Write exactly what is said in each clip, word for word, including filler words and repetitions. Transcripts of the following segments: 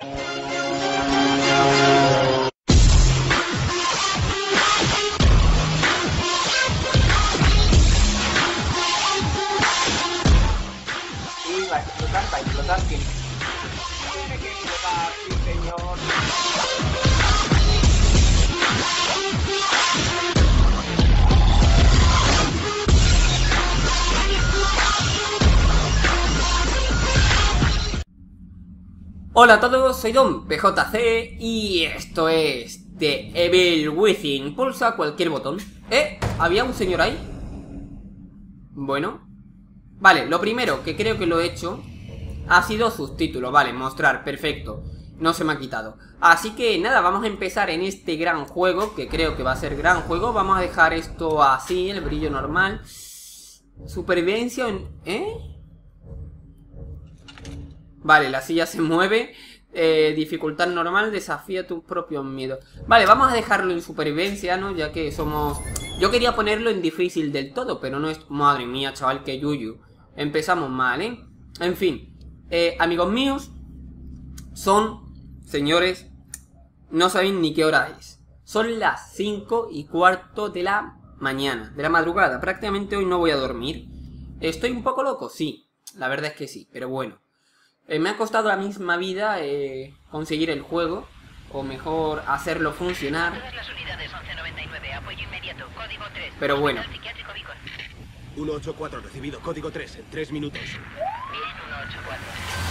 Sí, va a explotar, va a explotar, sí. Tiene que explotar, sí, señor. Hola a todos, soy Don P J C y esto es The Evil Within. Pulsa cualquier botón. ¿Eh? ¿Había un señor ahí? Bueno. Vale, lo primero que creo que lo he hecho ha sido subtítulo. Vale, mostrar, perfecto. No se me ha quitado. Así que nada, vamos a empezar en este gran juego, que creo que va a ser gran juego. Vamos a dejar esto así, el brillo normal. Supervivencia en... ¿Eh? Vale, la silla se mueve. eh, Dificultad normal, desafía tus propios miedos. Vale, vamos a dejarlo en supervivencia, ¿no? Ya que somos... Yo quería ponerlo en difícil del todo, pero no es... Madre mía, chaval, que yuyu. Empezamos mal, ¿eh? En fin, eh, amigos míos, son, señores, no saben ni qué hora es. Son las cinco y cuarto de la mañana, de la madrugada. Prácticamente hoy no voy a dormir. ¿Estoy un poco loco? Sí, la verdad es que sí, pero bueno. Eh, me ha costado la misma vida eh, conseguir el juego, o mejor, hacerlo funcionar. Todas las unidades once noventa y nueve, apoyo inmediato, código tres. Pero bueno. uno ocho cuatro recibido, código tres en tres minutos. Bien, uno ocho cuatro.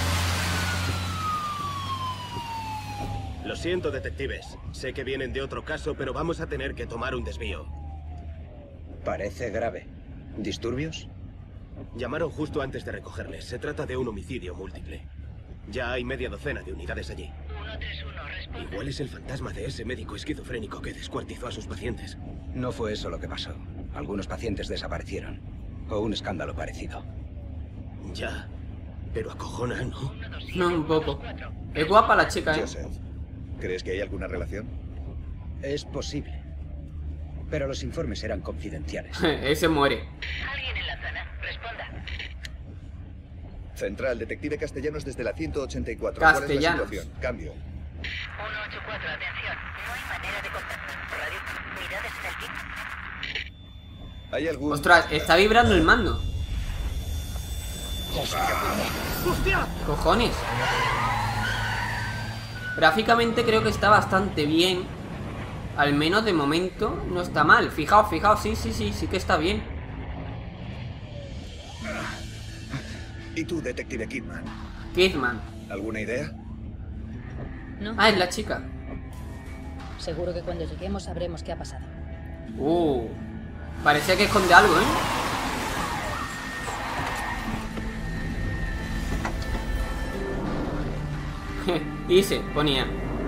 Lo siento, detectives. Sé que vienen de otro caso, pero vamos a tener que tomar un desvío. Parece grave. ¿Disturbios? Llamaron justo antes de recogerles. Se trata de un homicidio múltiple. Ya hay media docena de unidades allí. uno tres uno, responde. Igual es el fantasma de ese médico esquizofrénico que descuartizó a sus pacientes. No fue eso lo que pasó. Algunos pacientes desaparecieron. O un escándalo parecido. Ya, pero acojona, ¿no? No, un poco. Es guapa la chica, ¿eh? Joseph, ¿crees que hay alguna relación? Es posible. Pero los informes eran confidenciales. Ese muere. ¿Alguien en la zona? Responda. Central, detective Castellanos desde la ciento ochenta y cuatro. Castellanos. ¿Cuál es la situación? Cambio. uno ocho cuatro, atención. No hay manera de contactar. Radio, unidades en el kit. ¿Hay algún...? Ostras, está vibrando el mando. Cojones. Gráficamente creo que está bastante bien. Al menos de momento no está mal. Fijaos, fijaos, sí, sí, sí, sí que está bien. ¿Y tú, detective Kidman? Kidman. ¿Alguna idea? No, Ah, es la chica. seguro que cuando lleguemos sabremos qué ha pasado. Uh, parecía que esconde algo, ¿eh? Y se ponía.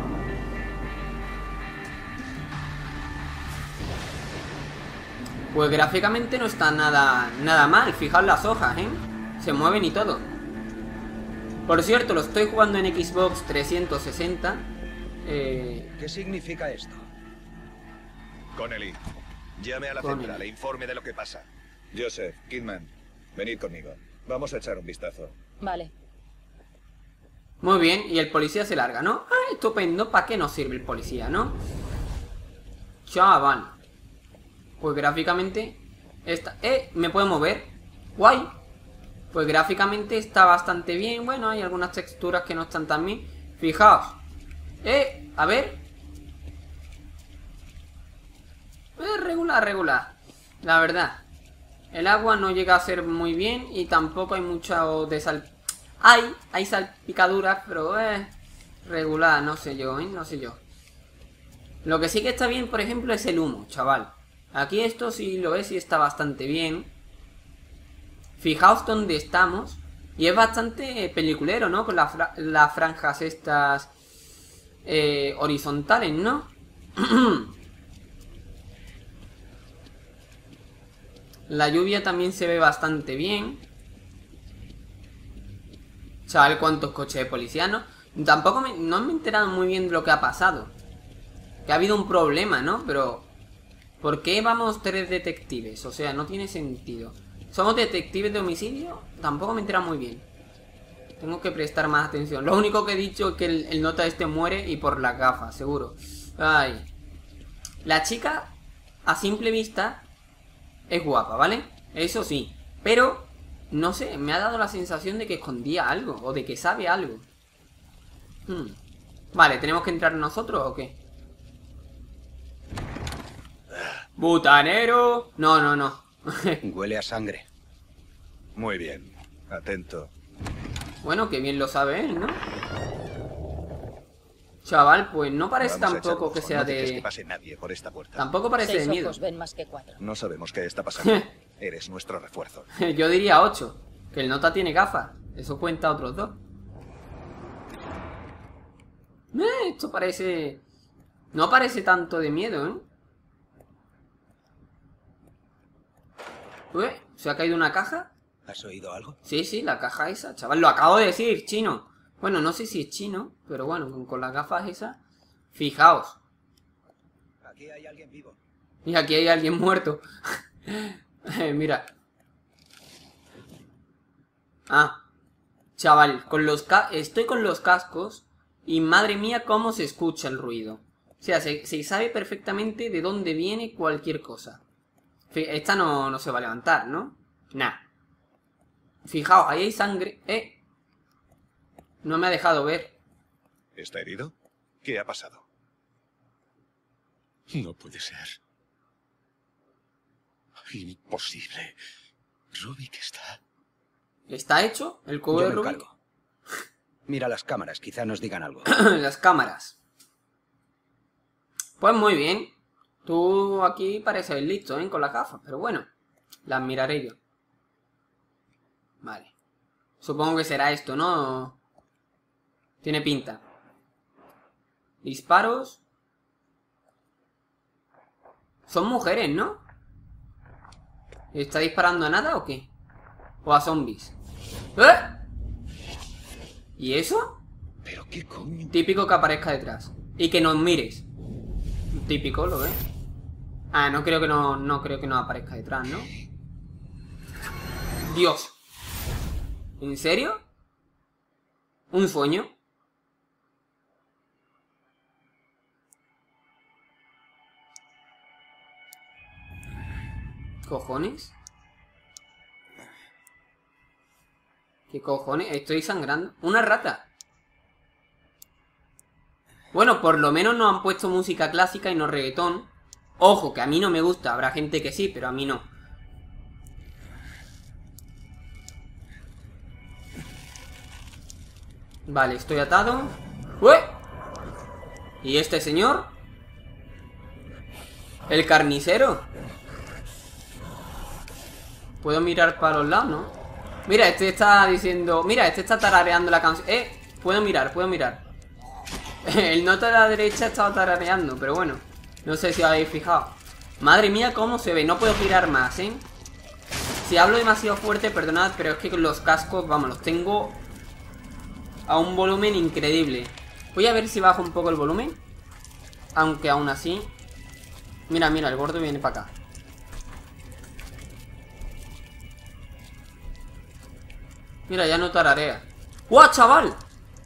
Pues gráficamente no está nada, nada mal. Fijaos las hojas, ¿eh? Se mueven y todo. Por cierto, lo estoy jugando en Xbox trescientos sesenta. Eh... ¿Qué significa esto? Connelly, llame a la Connelly. central e informe de lo que pasa. Joseph, Kidman, venid conmigo. Vamos a echar un vistazo. Vale. Muy bien, y el policía se larga, ¿no? Ah, estupendo. ¿Para qué nos sirve el policía, no? Chaval. Pues gráficamente está... Eh, ¿me puedo mover? Guay. Pues gráficamente está bastante bien. Bueno, hay algunas texturas que no están tan bien. Fijaos. Eh, a ver. Eh, regular, regular. La verdad. El agua no llega a ser muy bien. Y tampoco hay mucho de sal... Hay, hay salpicaduras, pero eh, regular, no sé yo, ¿eh? No sé yo. Lo que sí que está bien, por ejemplo, es el humo, chaval. Aquí esto sí lo ves y está bastante bien. Fijaos dónde estamos. Y es bastante peliculero, ¿no? Con la fra las franjas estas eh, horizontales, ¿no? La lluvia también se ve bastante bien. Chaval, cuántos coches de policía, ¿no? Tampoco me, no me he enterado muy bien de lo que ha pasado. Que ha habido un problema, ¿no? Pero... ¿por qué vamos tres detectives? O sea, no tiene sentido. ¿Somos detectives de homicidio? Tampoco me entera muy bien. Tengo que prestar más atención. Lo único que he dicho es que el, el nota este muere y por las gafas, seguro. Ay. La chica, a simple vista, es guapa, ¿vale? Eso sí. Pero, no sé, me ha dado la sensación de que escondía algo. O de que sabe algo. Hmm. Vale, ¿tenemos que entrar nosotros o qué? ¡Butanero! No, no, no. Huele a sangre. Muy bien. Atento. Bueno, que bien lo sabe él, ¿no? Chaval, pues no parece Vamos a echar tampoco un que ojo. sea No dejes de... que pase nadie por esta puerta. Tampoco parece Seis de miedo. ojos ven más que cuatro. No sabemos qué está pasando. Eres nuestro refuerzo. Yo diría ocho. Que el nota tiene gafas. Eso cuenta otros dos. Eh, esto parece... No parece tanto de miedo, ¿eh? Uy, ¿se ha caído una caja? ¿Has oído algo? Sí, sí, la caja esa. Chaval, lo acabo de decir, chino. Bueno, no sé si es chino, pero bueno, con, con las gafas esas. Fijaos. Aquí hay alguien vivo. Y aquí hay alguien muerto. eh, mira. Ah. Chaval, con los ca estoy con los cascos y madre mía cómo se escucha el ruido. O sea, se, se sabe perfectamente de dónde viene cualquier cosa. Esta no, no se va a levantar, ¿no? Nah. Fijaos, ahí hay sangre. Eh. No me ha dejado ver. ¿Está herido? ¿Qué ha pasado? No puede ser. Imposible. Rubik está... ¿Está hecho el cubo Yo de me Rubik? encargo. Mira las cámaras, quizá nos digan algo. Las cámaras. Pues muy bien. Tú aquí pareces listo, ¿eh? Con las gafas, pero bueno. Las miraré yo. Vale. Supongo que será esto, ¿no? Tiene pinta. Disparos. Son mujeres, ¿no? ¿Está disparando a nada o qué? ¿O a zombies? ¿Eh? ¿Y eso? ¿Pero qué coño? Típico que aparezca detrás. Y que nos mires. Típico, ¿lo ves? Ah, no creo que no, no creo que nos aparezca detrás, ¿no? Dios. ¿En serio? ¿Un sueño? ¿Cojones? ¿Qué cojones? Estoy sangrando. ¡Una rata! Bueno, por lo menos nos han puesto música clásica y no reggaetón. Ojo, que a mí no me gusta. Habrá gente que sí, pero a mí no. Vale, estoy atado. ¡Ué! ¿Y este señor? El carnicero. Puedo mirar para los lados, ¿no? Mira, este está diciendo... Mira, este está tarareando la canción. Eh, puedo mirar, puedo mirar. El nota de la derecha estaba tarareando, pero bueno. No sé si os habéis fijado. Madre mía, cómo se ve. No puedo girar más, ¿eh? Si hablo demasiado fuerte, perdonad, pero es que con los cascos, vamos, los tengo a un volumen increíble. Voy a ver si bajo un poco el volumen. Aunque aún así... Mira, mira, el gordo viene para acá. Mira, ya no tararea. ¡Guau, chaval!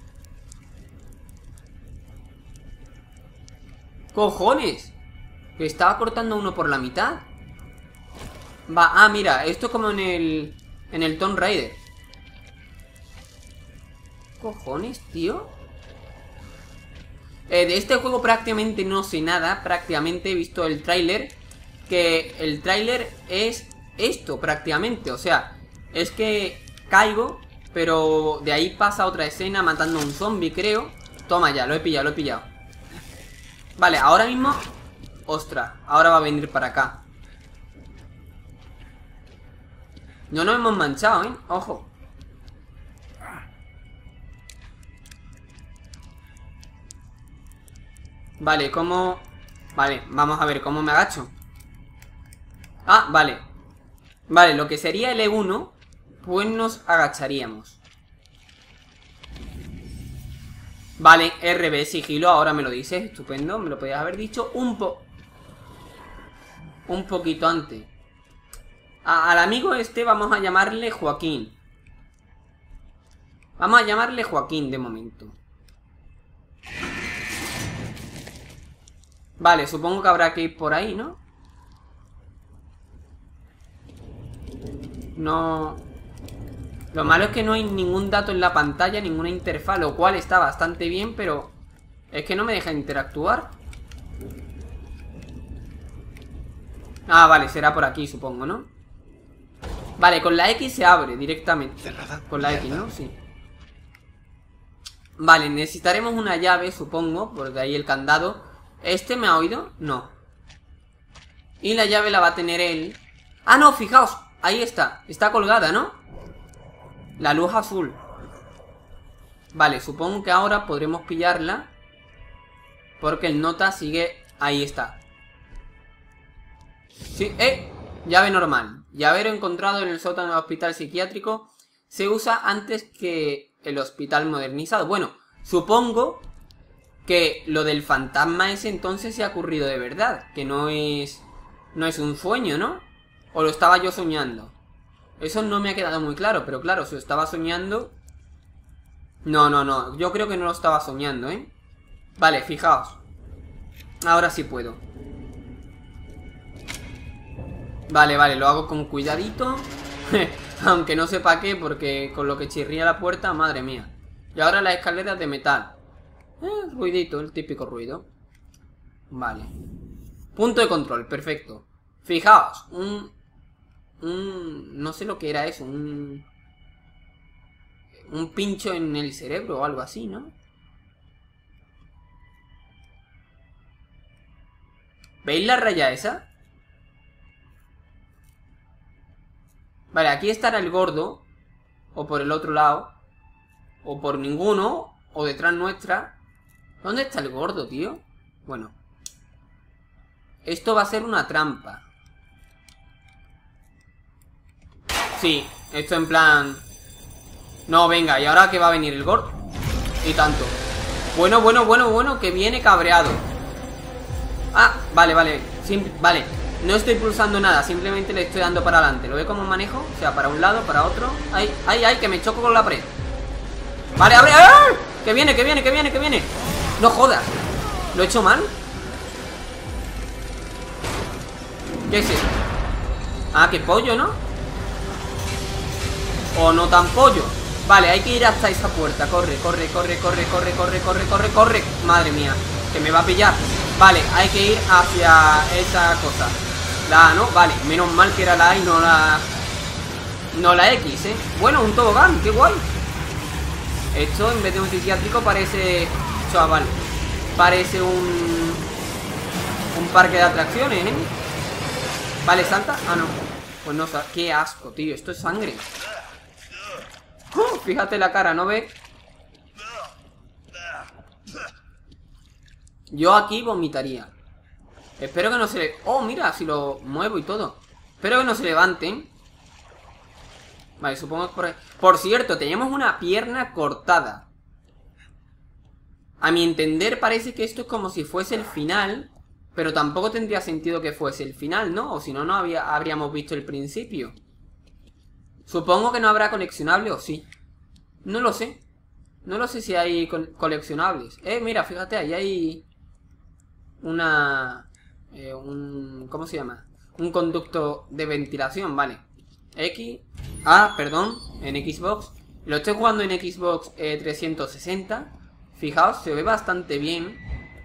¡Cojones! Que estaba cortando uno por la mitad. Va, ah, mira, esto es como en el... En el Tomb Raider. ¿Cojones, tío? Eh, de este juego prácticamente no sé nada. Prácticamente he visto el tráiler. Que el tráiler es esto, prácticamente. O sea, es que caigo, pero de ahí pasa otra escena matando a un zombie, creo. Toma ya, lo he pillado, lo he pillado. Vale, ahora mismo... Ostras, ahora va a venir para acá. No nos hemos manchado, ¿eh? Ojo. Vale, ¿cómo...? Vale, vamos a ver cómo me agacho. Ah, vale. Vale, lo que sería el E uno, pues nos agacharíamos. Vale, R B, sigilo, ahora me lo dices, estupendo. Me lo podías haber dicho un po... Un poquito antes. A, al amigo este vamos a llamarle Joaquín. Vamos a llamarle Joaquín de momento. Vale, supongo que habrá que ir por ahí, ¿no? No... Lo malo es que no hay ningún dato en la pantalla, ninguna interfaz, lo cual está bastante bien, pero es que no me deja interactuar. Ah, vale, será por aquí, supongo, ¿no? Vale, con la X se abre directamente. Cerrada. Con la X, ¿no? Sí. Vale, necesitaremos una llave, supongo, porque ahí el candado. ¿Este me ha oído? No. Y la llave la va a tener él. Ah, no, fijaos, ahí está. Está colgada, ¿no? La luz azul. Vale, supongo que ahora podremos pillarla, porque el nota sigue... Ahí está. Sí, eh, llave normal. Llavero encontrado en el sótano del hospital psiquiátrico. Se usa antes que el hospital modernizado. Bueno, supongo que lo del fantasma ese entonces se ha ocurrido de verdad. Que no es... No es un sueño, ¿no? ¿O lo estaba yo soñando? Eso no me ha quedado muy claro, pero claro, si lo estaba soñando... No, no, no, yo creo que no lo estaba soñando, ¿eh? Vale, fijaos. Ahora sí puedo. Vale, vale, lo hago con cuidadito. Aunque no sepa qué, porque con lo que chirría la puerta, madre mía. Y ahora las escaleras de metal. Eh, ruidito, el típico ruido. Vale. Punto de control, perfecto. Fijaos, un... Un... No sé lo que era eso, un... Un pincho en el cerebro o algo así, ¿no? ¿Veis la raya esa? Vale, aquí estará el gordo. O por el otro lado. O por ninguno. O detrás nuestra. ¿Dónde está el gordo, tío? Bueno. Esto va a ser una trampa. Sí, esto en plan... No, venga, ¿y ahora que va a venir el gordo? Y tanto. Bueno, bueno, bueno, bueno, que viene cabreado. Ah, vale, vale. Sim vale, no estoy pulsando nada, simplemente le estoy dando para adelante. ¿Lo ve cómo manejo? O sea, para un lado, para otro. ¡Ay, ay, ay! Que me choco con la pared. Vale, abre. ¡Ah! Que viene, que viene, que viene, que viene. No jodas. ¿Lo he hecho mal? ¿Qué es eso? Ah, qué pollo, ¿no? O no tan pollo. Vale, hay que ir hasta esa puerta. Corre, corre, corre, corre, corre, corre, corre, corre, corre. Madre mía, que me va a pillar. Vale, hay que ir hacia esa cosa. La A, ¿no? Vale, menos mal que era la A y no la... No la X, ¿eh? Bueno, un tobogán, qué guay. Esto en vez de un psiquiátrico parece... Chaval, parece un... Un parque de atracciones, ¿eh? Vale, salta. Ah, no. Pues no, qué asco, tío, esto es sangre. Uh, fíjate la cara, ¿no ves? Yo aquí vomitaría. Espero que no se le... Oh, mira, si lo muevo y todo. Espero que no se levanten. Vale, supongo que por ahí... Por cierto, tenemos una pierna cortada. A mi entender parece que esto es como si fuese el final. Pero tampoco tendría sentido que fuese el final, ¿no? O si no, no había... habríamos visto el principio. Supongo que no habrá coleccionable o sí. No lo sé. No lo sé si hay co coleccionables. Eh, mira, fíjate, ahí hay... Una... Eh, un... ¿Cómo se llama? Un conducto de ventilación, vale. X... Ah, perdón, en Xbox. Lo estoy jugando en Xbox eh, trescientos sesenta. Fijaos, se ve bastante bien.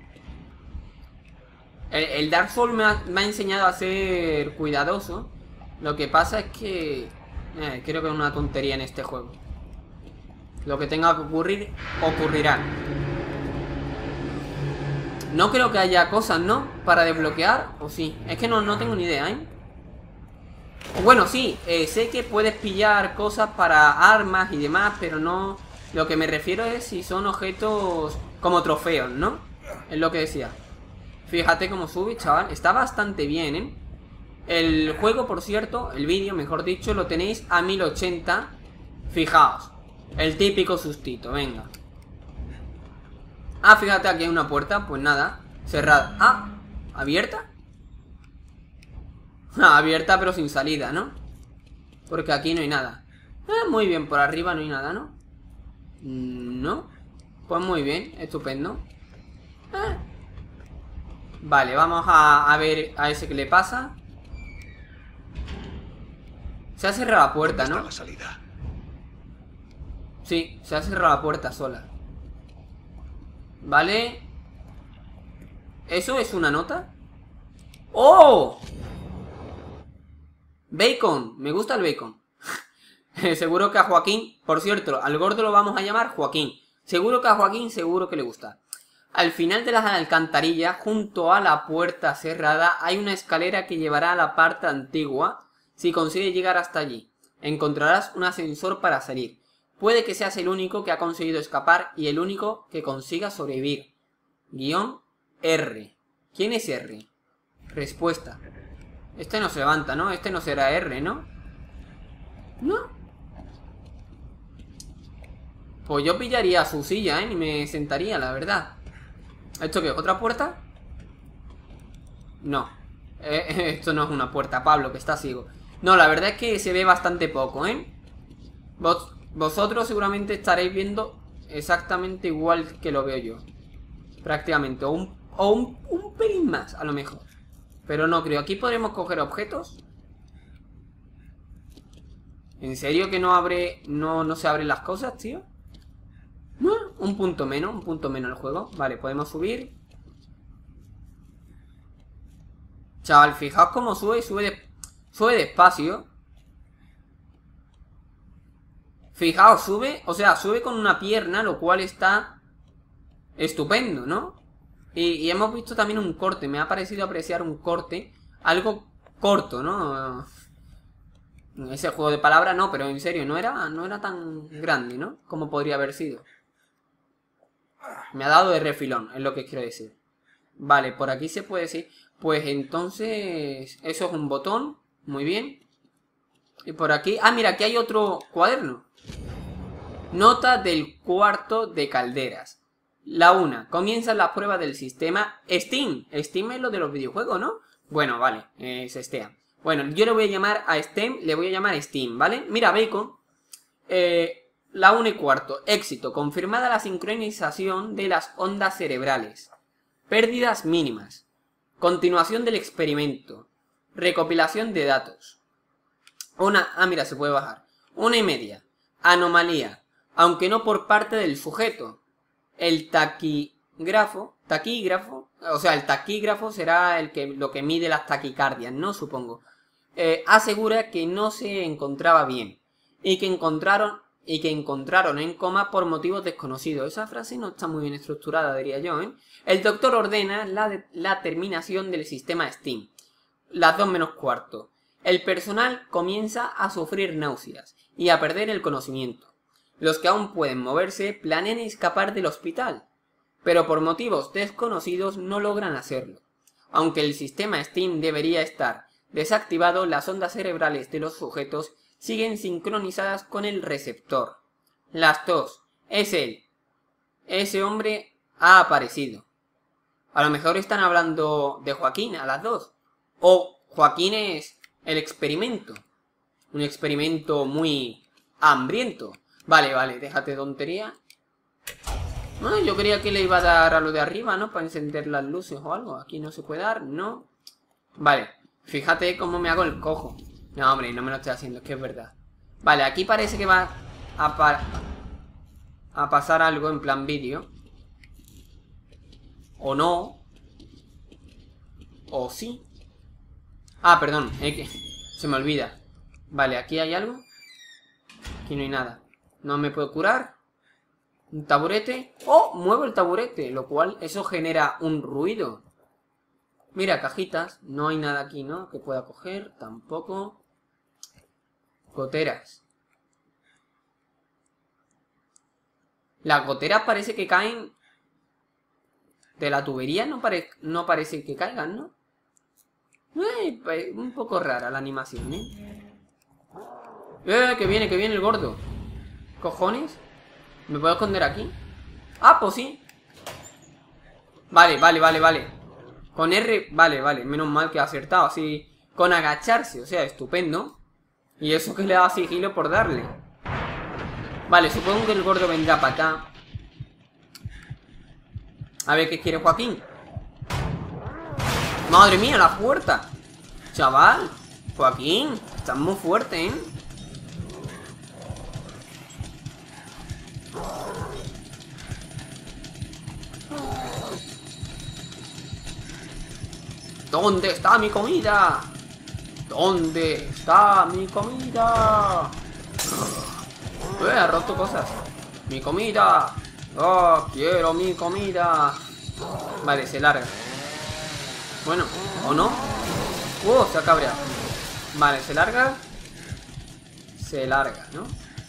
El, el Dark Souls me ha, me ha enseñado a ser cuidadoso. Lo que pasa es que... Eh, creo que es una tontería en este juego. Lo que tenga que ocurrir, ocurrirá. No creo que haya cosas, ¿no? Para desbloquear, o sí. Es que no, no tengo ni idea, ¿eh? Bueno, sí, eh, sé que puedes pillar cosas para armas y demás, pero no... Lo que me refiero es si son objetos como trofeos, ¿no? Es lo que decía. Fíjate cómo sube, chaval. Está bastante bien, ¿eh? El juego, por cierto, el vídeo, mejor dicho, lo tenéis a mil ochenta. Fijaos, el típico sustito, venga. Ah, fíjate, aquí hay una puerta, pues nada, cerrada. Ah, ¿abierta? Ah, abierta pero sin salida, ¿no? Porque aquí no hay nada. Ah, muy bien, por arriba no hay nada, ¿no? No. Pues muy bien, estupendo. Ah. Vale, vamos a, a ver a ese que le pasa. Se ha cerrado la puerta, ¿no? La salida. Sí, se ha cerrado la puerta sola. Vale. ¿Eso es una nota? ¡Oh! Bacon, me gusta el bacon. Seguro que a Joaquín, por cierto, al gordo lo vamos a llamar Joaquín. Seguro que a Joaquín seguro que le gusta. Al final de las alcantarillas, junto a la puerta cerrada, hay una escalera que llevará a la parte antigua. Si consigues llegar hasta allí, encontrarás un ascensor para salir. Puede que seas el único que ha conseguido escapar y el único que consiga sobrevivir. Guión R. ¿Quién es R? Respuesta. Este no se levanta, ¿no? Este no será R, ¿no? ¿No? Pues yo pillaría su silla, ¿eh? Y me sentaría, la verdad. ¿Esto qué? ¿Otra puerta? No. Eh, esto no es una puerta, Pablo, que está ciego. No, la verdad es que se ve bastante poco, ¿eh? Vos, vosotros seguramente estaréis viendo exactamente igual que lo veo yo. Prácticamente. O un, o un, un pelín más, a lo mejor. Pero no creo. ¿Aquí podremos coger objetos? ¿En serio que no abre, no, no se abren las cosas, tío? No, un punto menos, un punto menos el juego. Vale, podemos subir. Chaval, fijaos cómo sube, sube, de, sube despacio. Fijaos, sube, o sea, sube con una pierna, lo cual está estupendo, ¿no? Y, y hemos visto también un corte, me ha parecido apreciar un corte, algo corto, ¿no? Ese juego de palabras no, pero en serio, no era, no era tan grande, ¿no? Como podría haber sido. Me ha dado de refilón, es lo que quiero decir. Vale, por aquí se puede decir. Pues entonces, eso es un botón, muy bien. Y por aquí, ah, mira, aquí hay otro cuaderno. Nota del cuarto de calderas. La una, comienzan las pruebas del sistema Steam. Steam es lo de los videojuegos, ¿no? Bueno, vale, es Steam. Bueno, yo le voy a llamar a Steam, le voy a llamar Steam, ¿vale? Mira, Bacon. Eh, la una y cuarto, éxito. Confirmada la sincronización de las ondas cerebrales. Pérdidas mínimas. Continuación del experimento. Recopilación de datos. Una, ah, mira, se puede bajar. Una y media. Anomalía, aunque no por parte del sujeto. El taquígrafo, taquígrafo, o sea, el taquígrafo será el que, lo que mide las taquicardias, ¿no? Supongo. Eh, asegura que no se encontraba bien y que encontraron y que encontraron en coma por motivos desconocidos. Esa frase no está muy bien estructurada, diría yo, ¿eh? El doctor ordena la, de, la terminación del sistema Steam. Las dos menos cuarto. El personal comienza a sufrir náuseas y a perder el conocimiento. Los que aún pueden moverse planean escapar del hospital, pero por motivos desconocidos no logran hacerlo. Aunque el sistema Steam debería estar desactivado, las ondas cerebrales de los sujetos siguen sincronizadas con el receptor. Las dos. Es él. Ese hombre ha aparecido. A lo mejor están hablando de Joaquín a las dos. O Joaquín es el experimento. Un experimento muy hambriento. Vale, vale, déjate tontería. No, yo creía que le iba a dar a lo de arriba, ¿no? Para encender las luces o algo. Aquí no se puede dar, ¿no? Vale, fíjate cómo me hago el cojo. No, hombre, no me lo estoy haciendo, es que es verdad. Vale, aquí parece que va a, pa a pasar algo en plan vídeo. O no. O sí. Ah, perdón, eh, que se me olvida. Vale, aquí hay algo. Aquí no hay nada. No me puedo curar. Un taburete. ¡Oh! Muevo el taburete. Lo cual, eso genera un ruido. Mira, cajitas. No hay nada aquí, ¿no? Que pueda coger. Tampoco. Goteras. Las goteras parece que caen de la tubería. No, pare no parece que caigan, ¿no? Eh, un poco rara la animación, ¿eh? ¡Eh! Que viene, que viene el gordo. ¿Cojones? ¿Me puedo esconder aquí? Ah, pues sí. Vale, vale, vale, vale. Con R, vale, vale. Menos mal que ha acertado. Así, con agacharse, o sea, estupendo. Y eso que le da sigilo por darle. Vale, supongo que el gordo vendrá para acá. A ver qué quiere Joaquín. Madre mía, la puerta. Chaval, Joaquín, estás muy fuerte, ¿eh? ¿Dónde está mi comida? ¿Dónde está mi comida? Eh, ha roto cosas. Mi comida. Oh, quiero mi comida. Vale, se larga. Bueno, ¿o no? Uh, se ha cabreado. Vale, se larga. Se larga, ¿no?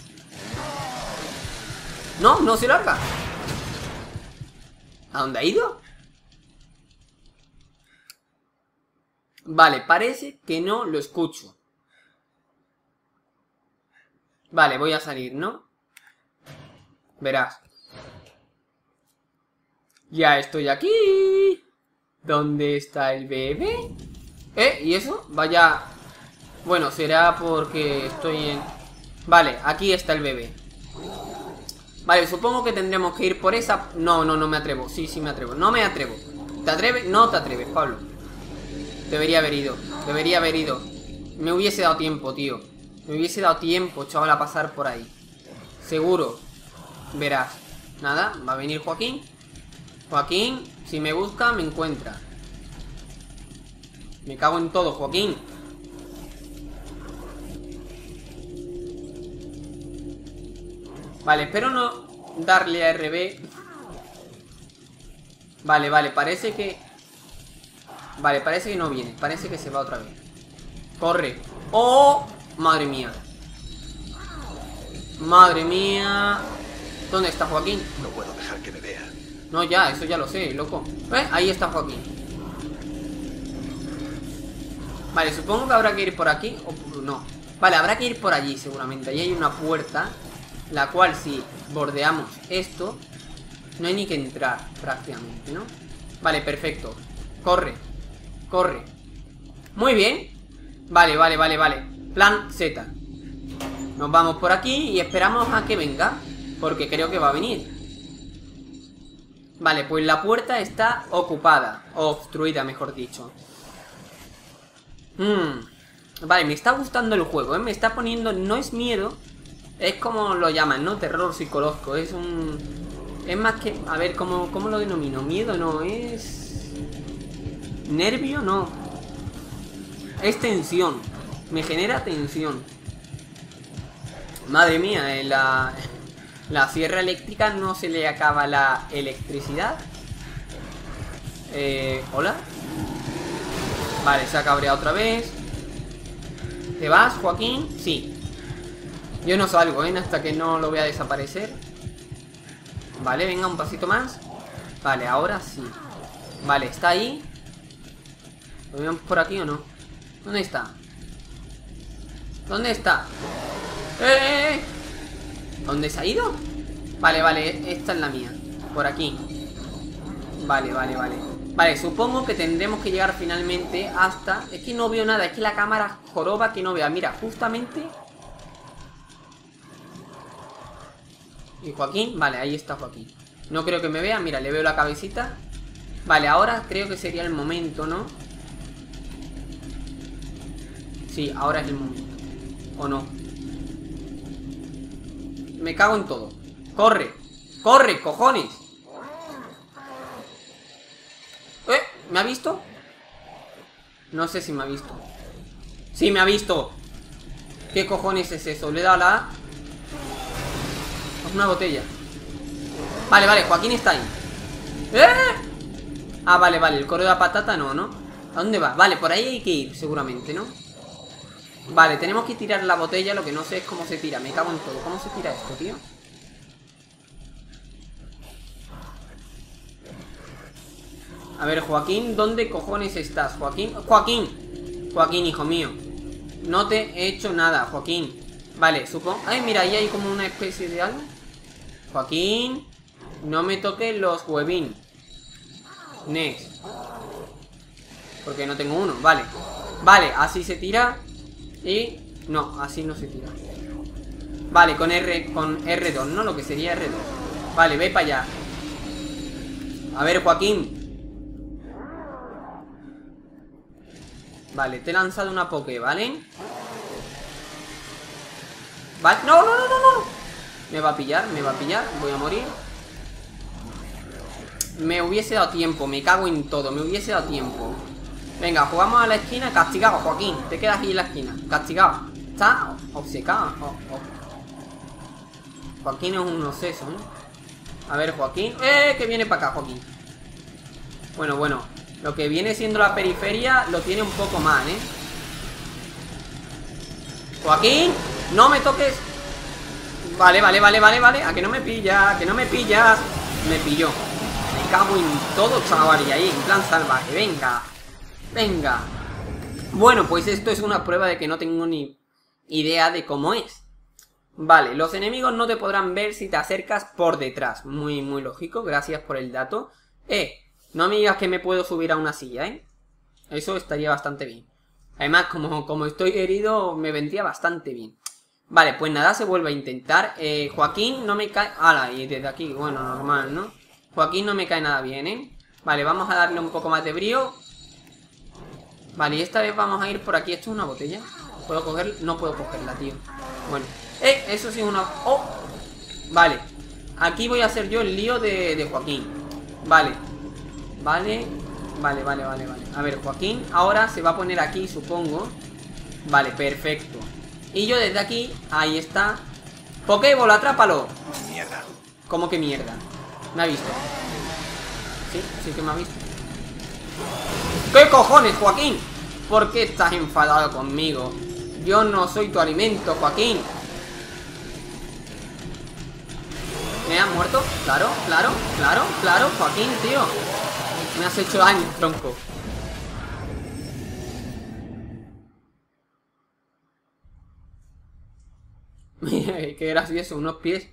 No, no se larga. ¿A dónde ha ido? Vale, parece que no lo escucho. Vale, voy a salir, ¿no? Verás. Ya estoy aquí. ¿Dónde está el bebé? ¿Eh? ¿Y eso? Vaya... Bueno, será porque estoy en... Vale, aquí está el bebé. Vale, supongo que tendremos que ir por esa... No, no, no me atrevo. Sí, sí me atrevo. No me atrevo. ¿Te atreves? No te atreves, Pablo. Debería haber ido. Debería haber ido. Me hubiese dado tiempo, tío. Me hubiese dado tiempo, chaval, a pasar por ahí. Seguro. Verás. Nada, va a venir Joaquín. Joaquín, si me busca, me encuentra. Me cago en todo, Joaquín. Vale, espero no darle a R B. Vale, vale, parece que... Vale, parece que no viene. Parece que se va otra vez. Corre. ¡Oh! Madre mía. Madre mía. ¿Dónde está Joaquín? No puedo dejar que me vea. No, ya, eso ya lo sé, loco. ¿Eh? Ahí está Joaquín. Vale, supongo que habrá que ir por aquí. O no. Vale, habrá que ir por allí seguramente. Ahí hay una puerta, la cual si bordeamos esto, no hay ni que entrar prácticamente, ¿no? Vale, perfecto. Corre. Corre. Muy bien. Vale, vale, vale, vale. Plan Z. Nos vamos por aquí y esperamos a que venga, porque creo que va a venir. Vale, pues la puerta está ocupada. O obstruida, mejor dicho. Hmm. Vale, me está gustando el juego, ¿eh? Me está poniendo... No es miedo. Es como lo llaman, ¿no? Terror psicológico. Es un... Es más que... A ver, ¿cómo, cómo lo denomino? Miedo no, es... Nervio no. Es tensión. Me genera tensión. Madre mía, en la... La sierra eléctrica no se le acaba la electricidad. Eh... ¿Hola? Vale, se ha cabreado otra vez. ¿Te vas, Joaquín? Sí. Yo no salgo, ¿eh? Hasta que no lo vea desaparecer. Vale, venga, un pasito más. Vale, ahora sí. Vale, está ahí. ¿Lo vemos por aquí o no? ¿Dónde está? ¿Dónde está? ¡Eh, eh, eh! ¿Dónde se ha ido? Vale, vale, esta es la mía. Por aquí. Vale, vale, vale. Vale, supongo que tendremos que llegar finalmente hasta... Es que no veo nada, es que la cámara joroba que no vea. Mira, justamente... ¿Y Joaquín? Vale, ahí está Joaquín. No creo que me vea, mira, le veo la cabecita. Vale, ahora creo que sería el momento, ¿no? Sí, ahora es el momento. ¿O no? Me cago en todo. ¡Corre! ¡Corre, cojones! ¿Eh? ¿Me ha visto? No sé si me ha visto. ¡Sí, me ha visto! ¿Qué cojones es eso? Le he dado la A. Es una botella. Vale, vale, Joaquín está ahí. ¡Eh! Ah, vale, vale, el coro de la patata no, ¿no? ¿A dónde va? Vale, por ahí hay que ir, seguramente, ¿no? Vale, tenemos que tirar la botella. Lo que no sé es cómo se tira. Me cago en todo. ¿Cómo se tira esto, tío? A ver, Joaquín, ¿dónde cojones estás? Joaquín, Joaquín Joaquín, hijo mío. No te he hecho nada, Joaquín. Vale, supongo... Ay, mira, ahí hay como una especie de algo. Joaquín, no me toques los huevín. Next. Porque no tengo uno, vale. Vale, así se tira. Y... no, así no se tira. Vale, con R, con R dos, ¿no? Lo que sería R dos. Vale, ve para allá. A ver, Joaquín. Vale, te he lanzado una Poké, ¿vale? Vale, no, no, no, no, no. Me va a pillar, me va a pillar. Voy a morir. Me hubiese dado tiempo, me cago en todo. Me hubiese dado tiempo. Venga, jugamos a la esquina. Castigado, Joaquín. Te quedas ahí en la esquina. Castigado. Está obcecado. Oh, oh. Joaquín es un obseso, ¿eh? A ver, Joaquín. ¡Eh! Que viene para acá, Joaquín. Bueno, bueno. Lo que viene siendo la periferia lo tiene un poco mal, ¿eh? Joaquín, no me toques. Vale, vale, vale, vale, vale. A que no me pillas, que no me pillas. Me pilló. Me cago en todo, chaval. Y ahí, en plan salvaje. Venga. Venga. Bueno, pues esto es una prueba de que no tengo ni idea de cómo es. Vale, los enemigos no te podrán ver si te acercas por detrás. Muy, muy lógico. Gracias por el dato. Eh, no me digas que me puedo subir a una silla, ¿eh? Eso estaría bastante bien. Además, como, como estoy herido, me vendría bastante bien. Vale, pues nada, se vuelve a intentar. Eh, Joaquín no me cae... ¡Hala! Y desde aquí, bueno, normal, ¿no? Joaquín no me cae nada bien, ¿eh? Vale, vamos a darle un poco más de brío. Vale, y esta vez vamos a ir por aquí. ¿Esto es una botella? ¿Puedo cogerla? No puedo cogerla, tío. Bueno. ¡Eh! Eso sí es una... ¡Oh! Vale. Aquí voy a hacer yo el lío de, de Joaquín. Vale. Vale. Vale, vale, vale, vale. A ver, Joaquín ahora se va a poner aquí, supongo. Vale, perfecto. Y yo desde aquí... Ahí está. Pokéball, atrápalo. Mierda. ¿Cómo que mierda? Me ha visto. Sí, sí que me ha visto. ¿Qué cojones, Joaquín? ¿Por qué estás enfadado conmigo? Yo no soy tu alimento, Joaquín. ¿Me has muerto? Claro, claro, claro, claro, Joaquín, tío. Me has hecho daño, tronco. Mira, qué gracioso, unos pies.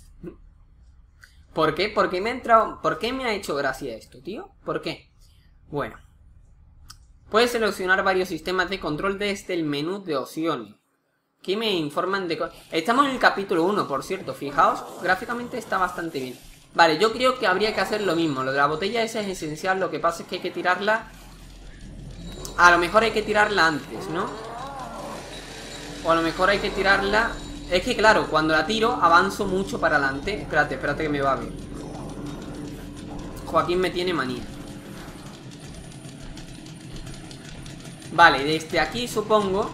¿Por qué? ¿Por qué me ha entrado? ¿Por qué me ha hecho gracia esto, tío? ¿Por qué? Bueno. Puedes seleccionar varios sistemas de control desde el menú de opciones. Aquí me informan de... Estamos en el capítulo uno, por cierto. Fijaos, gráficamente está bastante bien. Vale, yo creo que habría que hacer lo mismo. Lo de la botella esa es esencial. Lo que pasa es que hay que tirarla... A lo mejor hay que tirarla antes, ¿no? O a lo mejor hay que tirarla... Es que claro, cuando la tiro avanzo mucho para adelante. Espérate, espérate que me va a ver. Joaquín me tiene manía. Vale, desde aquí supongo.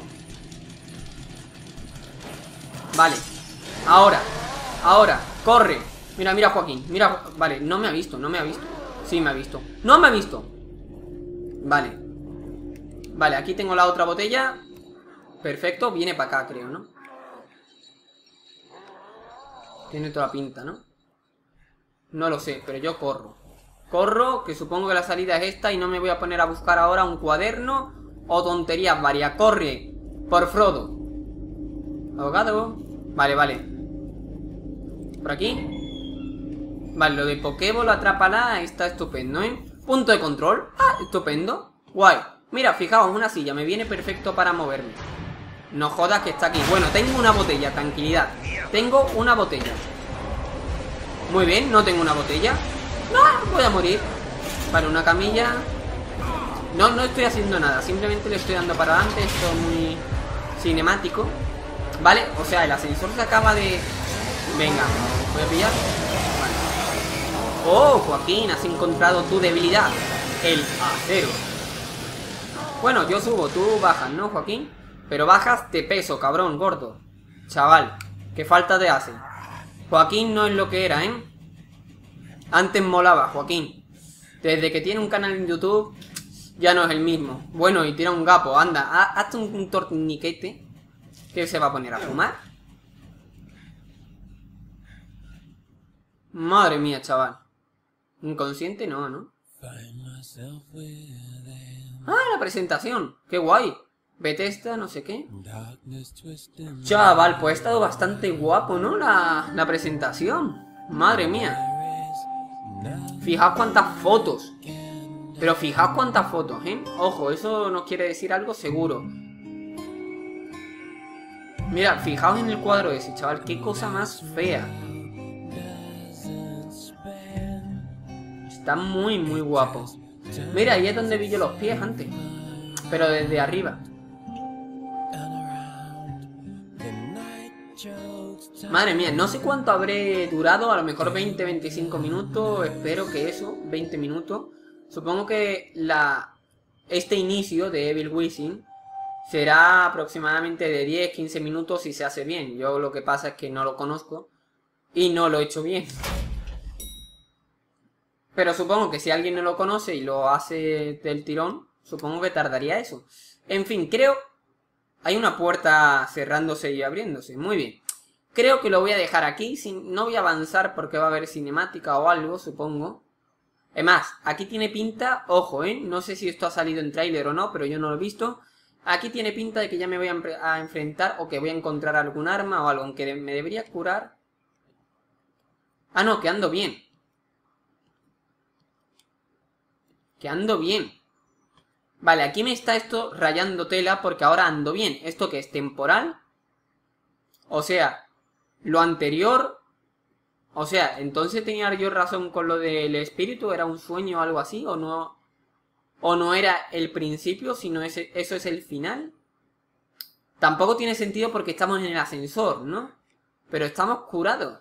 Vale. Ahora, ahora, corre. Mira, mira Joaquín, mira. Vale, no me ha visto, no me ha visto. Sí me ha visto, no me ha visto. Vale. Vale, aquí tengo la otra botella. Perfecto, viene para acá, creo, ¿no? Tiene toda la pinta, ¿no? No lo sé, pero yo corro. Corro, que supongo que la salida es esta. Y no me voy a poner a buscar ahora un cuaderno o tonterías varias. Corre, por Frodo. Abogado. Vale, vale. Por aquí. Vale, lo de Pokéball, atrápala. Está estupendo, ¿eh? Punto de control. Ah, estupendo. Guay. Mira, fijaos, una silla. Me viene perfecto para moverme. No jodas que está aquí. Bueno, tengo una botella, tranquilidad. Tengo una botella. Muy bien, no tengo una botella. No, voy a morir. Vale, una camilla. No, no estoy haciendo nada. Simplemente le estoy dando para adelante. Esto es muy cinemático. Vale, o sea, el ascensor se acaba de... Venga, voy a pillar. Vale. Oh, Joaquín, has encontrado tu debilidad. El acero. Bueno, yo subo, tú bajas, ¿no, Joaquín? Pero bajas de peso, cabrón, gordo. Chaval, qué falta te hace. Joaquín no es lo que era, ¿eh? Antes molaba, Joaquín. Desde que tiene un canal en YouTube, ya no es el mismo. Bueno, y tira un gapo, anda, hazte un, un torniquete. ¿Qué se va a poner a fumar? Madre mía, chaval. Inconsciente no, ¿no? Ah, la presentación. Qué guay. Bethesda, no sé qué. Chaval, pues ha estado bastante guapo, ¿no? La, la presentación. Madre mía. Fijaos cuántas fotos. Pero fijaos cuántas fotos, ¿eh? Ojo, eso nos quiere decir algo seguro. Mira, fijaos en el cuadro ese, chaval. Qué cosa más fea. Está muy, muy guapo. Mira, ahí es donde vi yo los pies antes. Pero desde arriba. Madre mía, no sé cuánto habré durado. A lo mejor veinte, veinticinco minutos. Espero que eso, veinte minutos. Supongo que la este inicio de Evil Within será aproximadamente de diez, quince minutos si se hace bien. Yo lo que pasa es que no lo conozco y no lo he hecho bien. Pero supongo que si alguien no lo conoce y lo hace del tirón, supongo que tardaría eso. En fin, creo... Hay una puerta cerrándose y abriéndose. Muy bien. Creo que lo voy a dejar aquí. Sin... No voy a avanzar porque va a haber cinemática o algo, supongo. Es más, aquí tiene pinta... Ojo, ¿eh? No sé si esto ha salido en tráiler o no, pero yo no lo he visto. Aquí tiene pinta de que ya me voy a, a enfrentar o que voy a encontrar algún arma o algo. Aunque me debería curar... Ah, no, que ando bien. Que ando bien. Vale, aquí me está esto rayando tela porque ahora ando bien. ¿Esto qué es? ¿Temporal? O sea, lo anterior... O sea, ¿entonces tenía yo razón con lo del espíritu? ¿Era un sueño o algo así? ¿O no? ¿O no era el principio, sino ese, eso es el final? Tampoco tiene sentido porque estamos en el ascensor, ¿no? Pero estamos curados.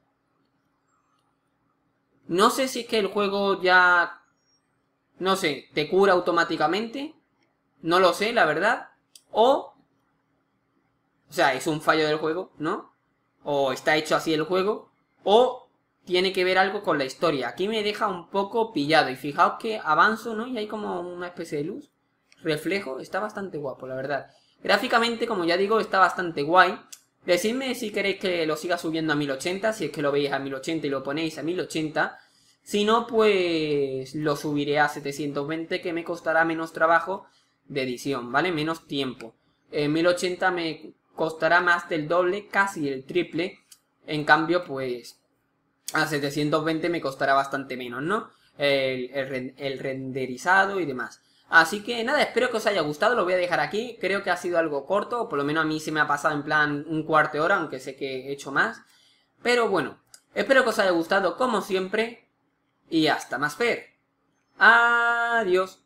No sé si es que el juego ya... No sé, te cura automáticamente. No lo sé, la verdad. O... O sea, es un fallo del juego, ¿no? O está hecho así el juego. O tiene que ver algo con la historia. Aquí me deja un poco pillado. Y fijaos que avanzo, ¿no? Y hay como una especie de luz. Reflejo. Está bastante guapo, la verdad. Gráficamente, como ya digo, está bastante guay. Decidme si queréis que lo siga subiendo a mil ochenta. Si es que lo veis a mil ochenta y lo ponéis a mil ochenta. Si no, pues lo subiré a setecientos veinte, que me costará menos trabajo de edición, ¿vale? Menos tiempo. En mil ochenta me costará más del doble, casi el triple. En cambio, pues a setecientos veinte me costará bastante menos, ¿no? El, el, el renderizado y demás. Así que nada, espero que os haya gustado, lo voy a dejar aquí. Creo que ha sido algo corto, o por lo menos a mí se me ha pasado en plan un cuarto de hora, aunque sé que he hecho más. Pero bueno, espero que os haya gustado como siempre. Y hasta más ver. Adiós.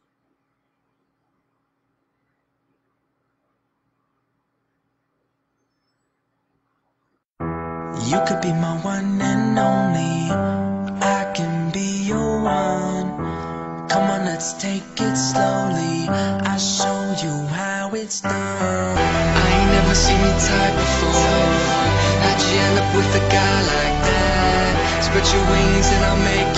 You could be my one and only. I can be your one. Come on, let's take it slowly. I'll show you how it's done. I ain't never seen your type before. How'd you end up with a guy like that? Spread your wings and I'll make